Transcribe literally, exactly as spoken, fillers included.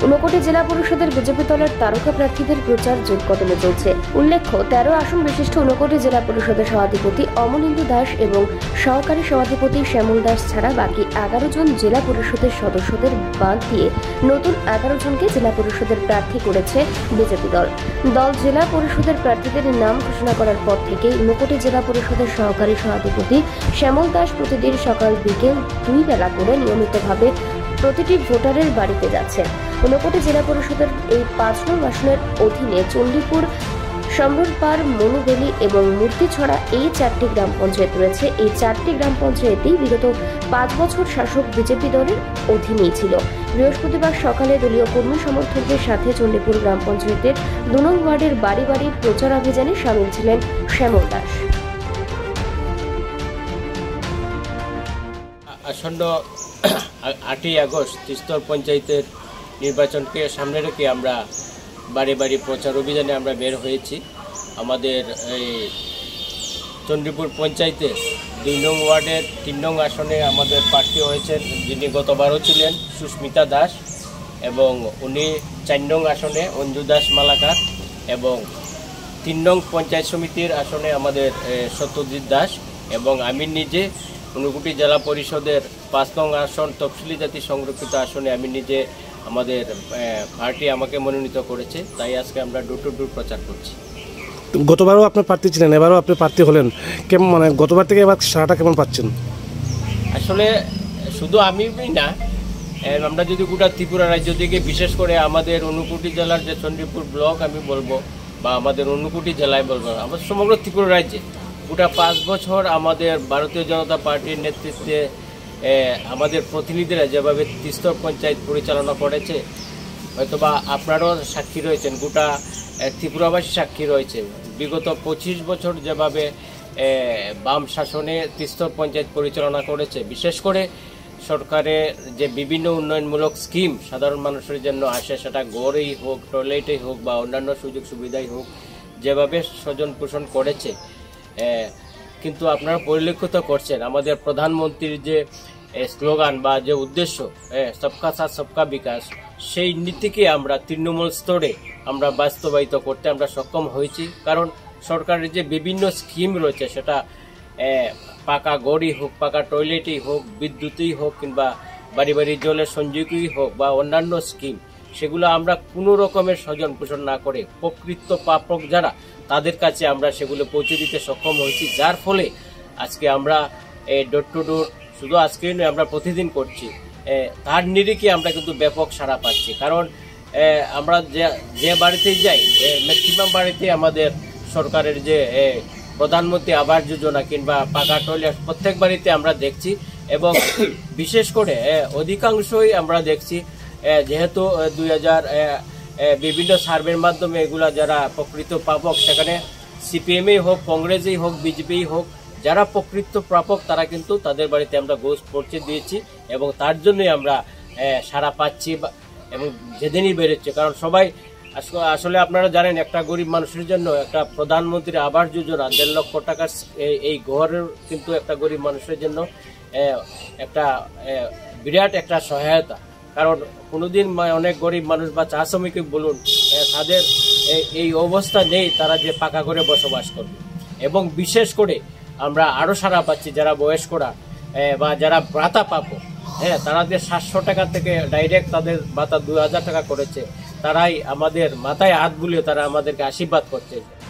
ঊনকোটি জেলা পরিষদের বিজেপি দলের তারকা প্রার্থীদের প্রচার জোরকদমে চলছে। উল্লেখ্য, তেরো আসন বিশিষ্ট ঊনকোটি জেলা পরিষদের সভাধিপতি অমলেন্দু দাস এবং সহকারী সভাধিপতি শ্যামল দাস ছাড়া বাকি এগারো জন জেলা পরিষদের সদস্যদের বাদ দিয়ে নতুন এগারো জনকে জেলা পরিষদের প্রার্থী করেছে বিজেপি দল। দল জেলা পরিষদের প্রার্থীদের নাম ঘোষণা করার পর থেকে ঊনকোটি জেলা পরিষদের সহকারী সভাধিপতি শ্যামল দাস প্রতিদিন সকাল বিকেল দুই বেলা করে নিয়মিতভাবে প্রতিটি ভোটারের বাড়িতে যাচ্ছেন। ঊনকোটি জেলা পরিষদের এই পাঁচ নং আসনের অধীনে চণ্ডীপুর, সম্বলপাড়, মনুবেলি এবং মূর্তিছড়া এই চারটি গ্রাম পঞ্চায়েত রয়েছে। এই চারটি গ্রাম পঞ্চায়েতই বিগত পাঁচ বছর শাসক বিজেপি দলের অধীনেই ছিল। বৃহস্পতিবার সকালে দলীয় কর্মী সমর্থকদের সাথে চণ্ডীপুর গ্রাম পঞ্চায়েতের দু নং ওয়ার্ডের বাড়ি বাড়ি প্রচার অভিযানে সামিল ছিলেন শ্যামল দাস। আসন্ন আটই আগস্ট তিস্তর পঞ্চায়েতের নির্বাচনকে সামনে রেখে আমরা বাড়ি বাড়ি প্রচার অভিযানে আমরা বের হয়েছি। আমাদের এই চণ্ডীপুর পঞ্চায়েতে দুই নং ওয়ার্ডের তিন নং আসনে আমাদের প্রার্থী হয়েছেন, যিনি গতবারও ছিলেন, সুস্মিতা দাস, এবং উনি চার নং আসনে অঞ্জু দাস মালাকার, এবং তিন নং পঞ্চায়েত সমিতির আসনে আমাদের সত্যজিৎ দাস, এবং আমি নিজে ঊনকোটি জেলা পরিষদের পাঁচ নং আসন তফসিলি জাতি সংরক্ষিত আসনে আমি নিজে আমাদের পার্টি আমাকে মনোনীত করেছে, তাই আজকে আমরা ডোর টু ডোর প্রচার করছি। গতবারও আপনার প্রার্থী ছিলেন, এবারও আপনি প্রার্থী হলেন, কেমন মানে গতবার থেকে এবার সারাটা কেমন পাচ্ছেন? আসলে শুধু আমি না, আমরা যদি গোটা ত্রিপুরা রাজ্য থেকে বিশেষ করে আমাদের ঊনকোটি জেলার যে চণ্ডীপুর ব্লক আমি বলবো, বা আমাদের ঊনকোটি জেলায় বলবো, আমাদের সমগ্র ত্রিপুরা রাজ্যে গোটা পাঁচ বছর আমাদের ভারতীয় জনতা পার্টির নেতৃত্বে আমাদের প্রতিনিধিরা যেভাবে তিস্তর পঞ্চায়েত পরিচালনা করেছে, হয়তোবা আপনারাও সাক্ষী রয়েছেন, গোটা ত্রিপুরাবাসী সাক্ষী রয়েছে। বিগত পঁচিশ বছর যেভাবে বাম শাসনে তিস্তর পঞ্চায়েত পরিচালনা করেছে, বিশেষ করে সরকারের যে বিভিন্ন উন্নয়নমূলক স্কিম সাধারণ মানুষের জন্য আসে, সেটা গড়েই হোক, টয়লেটেই হোক বা অন্যান্য সুযোগ সুবিধাই হোক, যেভাবে স্বজন পোষণ করেছে। কিন্তু আপনারা পরিলক্ষিত করছেন আমাদের প্রধানমন্ত্রীর যে স্লোগান বা যে উদ্দেশ্য, সবকা সাথ সবকা বিকাশ, সেই নীতিকে আমরা তৃণমূল স্তরে আমরা বাস্তবায়িত করতে আমরা সক্ষম হয়েছি। কারণ সরকারের যে বিভিন্ন স্কিম রয়েছে, সেটা পাকা গড়ই হোক, পাকা টয়লেটই হোক, বিদ্যুৎই হোক, কিংবা বাড়ি বাড়ি জলের সংযোগই হোক বা অন্যান্য স্কিম, সেগুলো আমরা কোনো রকমের স্বজন পোষণ না করে প্রকৃত প্রাপক যারা, তাদের কাছে আমরা সেগুলো পৌঁছে দিতে সক্ষম হয়েছি। যার ফলে আজকে আমরা ডোর টু ডোর শুধু আজকেই নয়, আমরা প্রতিদিন করছি। তার নিরিখে আমরা কিন্তু ব্যাপক সাড়া পাচ্ছি। কারণ আমরা যে যে বাড়িতেই যাই, ম্যাক্সিমাম বাড়িতে আমাদের সরকারের যে প্রধানমন্ত্রী আবাস যোজনা কিংবা পাকা টয়লেট প্রত্যেক বাড়িতে আমরা দেখছি, এবং বিশেষ করে অধিকাংশই আমরা দেখছি, যেহেতু দুই হাজার বিভিন্ন সার্ভের মাধ্যমে এগুলা যারা প্রকৃত প্রাপক, সেখানে সিপিএমই হোক, কংগ্রেসই হোক, বিজেপিই হোক, যারা প্রকৃত প্রাপক তারা কিন্তু তাদের বাড়িতে আমরা গোস পৌঁছে দিয়েছি, এবং তার জন্যই আমরা সাড়া পাচ্ছি এবং যেদিনই বেরোচ্ছে। কারণ সবাই আসলে আপনারা জানেন, একটা গরিব মানুষের জন্য একটা প্রধানমন্ত্রী আবাস যোজনা দেড় লক্ষ টাকার এই ঘরের কিন্তু একটা গরিব মানুষের জন্য একটা বিরাট একটা সহায়তা। কারণ কোনোদিন অনেক গরিব মানুষ বা চা শ্রমিক বলুন, তাদের এই অবস্থা নেই তারা যে পাকা ঘরে বসবাস করবে। এবং বিশেষ করে আমরা আরও সাড়া পাচ্ছি যারা বয়স্করা বা যারা ভাতা পাবো, হ্যাঁ, তাদের সাতশো টাকা থেকে ডাইরেক্ট তাদের ভাতা দুই হাজার টাকা করেছে, তারাই আমাদের মাথায় হাত বুলিয়ে তারা আমাদেরকে আশীর্বাদ করছে।